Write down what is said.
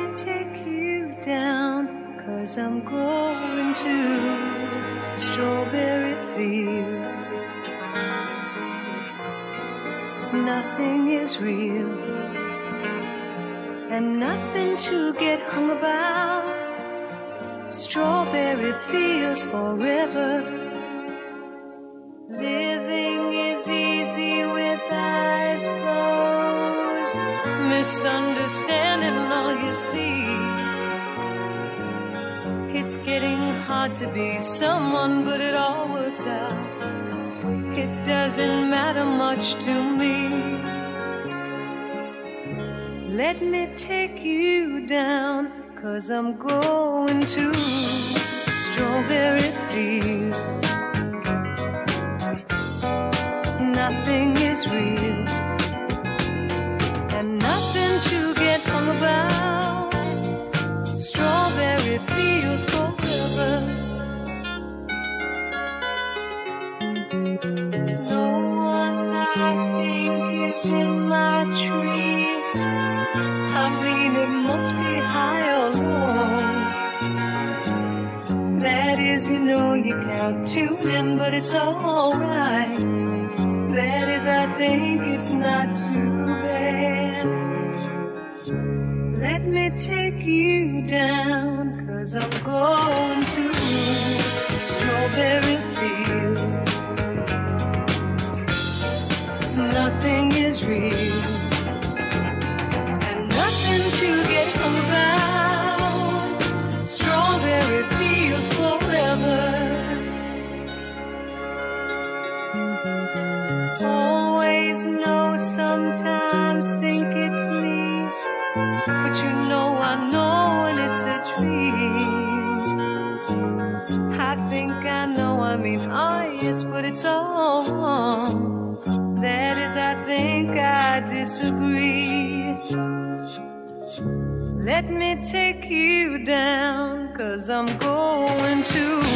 take you down, 'cause I'm going to strawberry fields. Nothing is real and nothing to get hung about. Strawberry fields forever. Living is easy with eyes closed. Misunderstanding all you see. It's getting hard to be someone, but it all works out. It doesn't matter much to me. Let me take you down, 'cause I'm going to strawberry fields. Nothing is real and nothing to get hung about. Strawberry fields forever. No one I think is in my tree. I mean, it must be high or low. That is, you know, you count two in, but it's alright. That is, I think it's not too bad. Let me take you down, 'cause I'm going to strawberry fields. Nothing is real and nothing to get hung about. Strawberry fields forever. Always know, sometimes think it's me, but you know I know when it's a dream. I think I know, I mean, oh yes, but it's all wrong. That is, I think I disagree. Let me take you down, 'cause I'm going to